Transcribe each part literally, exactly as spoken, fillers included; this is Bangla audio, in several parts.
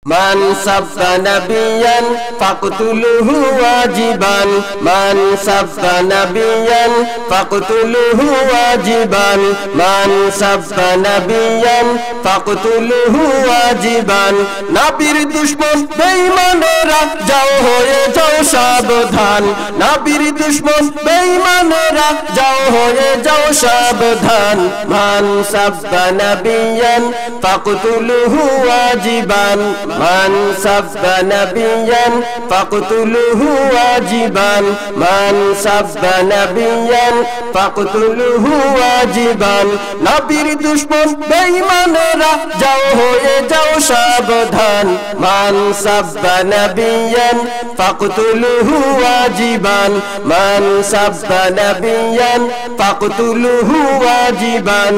মান সাব্বা নাবিয়ান ফাকতুলুহু ওয়াজিবান মান সাব্বা নাবিয়ান ফাকতুলুহু ওয়াজিবান মান সাব্বা নাবিয়ান ফাকতুলুহু ওয়াজিবান নবীর দুশমন বেঈমানেরা যাও হয়ে যাও সাবধান নবীর দুশমন বেঈমানেরা যাও হয়ে যাও সাবধান মান সাব্বা নাবিয়ান ফাকতুলুহু ওয়াজিবান মান সাব্বা নাবিয়ান ফাকতুলুহু ওয়াজিবান মান সাব্বা নাবিয়ান ফাকতুলুহু ওয়াজিবান নবীর দুশমন বেঈমানেরা যাও হয়ে যাও সাবধান মান সাব্বা নাবিয়ান ফাকতুলুহু ওয়াজিবান মান সাব্বা নাবিয়ান ফাকতুলুহু ওয়াজিবান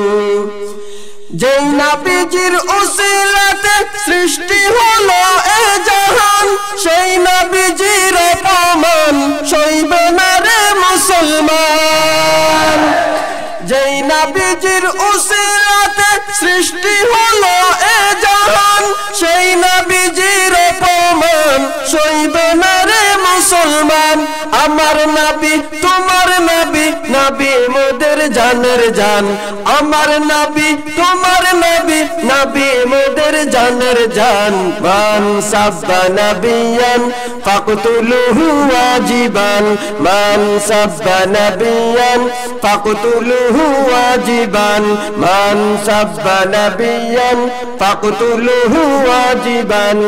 যেই নবীজির উসিলাতে সৃষ্টি হলো এ জাহান সেই নবীজির অপমান সইবে না রে মুসলমান যেই নবীজির উসিলাতে সৃষ্টি হলো এ জাহান সেই নবীজির অপমান সইবে না রে মুসলমান আমার নবী তোমার নবী নবী মোদের জানের জান আমার নবী তোমার নবী নবী মোদের জানের জান মান সাব্বা নাবিয়ান ফাকতুলুহু ওয়াজিবান মান সাব্বা নাবিয়ান ফাকতুলুহু ওয়াজিবান মান সাব্বা নাবিয়ান ফাকতুলুহু ওয়াজিবান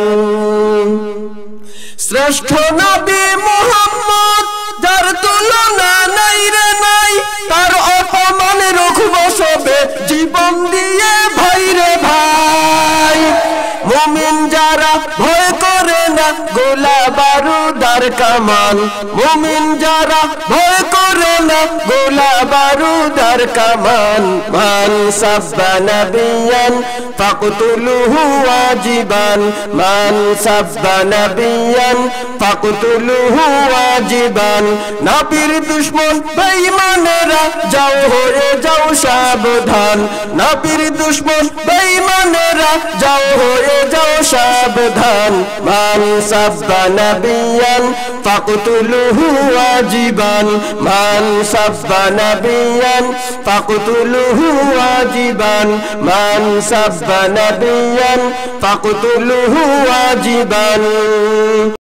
শ্রেষ্ঠ নবী মুহাম্মদ যার তুলনা নাই রে নাই তার অপমান রুখব সবে জীবন দিয়ে ভাই রে ভাই মুমিন যারা ভয় করে না গোলা বারুদার কামান মুমিন যারা ভয় করে না গোলা বারুদার কামান মান সাব্বা নাবিয়ান ফাকতুলুহু ওয়াজিবান মান সাব্বা নাবিয়ান ফাকতুলুহু ওয়াজিবান নবীর দুশমন বেঈমানেরা যাও হয়ে যাও সাবধান নবীর দুশমন বেঈমানেরা যাও হয়ে যাও সাবধান মান সাব্বা নাবিয়ান ফাকতুলুহু ওয়াজিবান মান সাব্বা নাবিয়ান ফাকতুলুহু ওয়াজিবান মান সাব্বা নাবিয়ান ফাকতুলুহু ওয়াজিবান।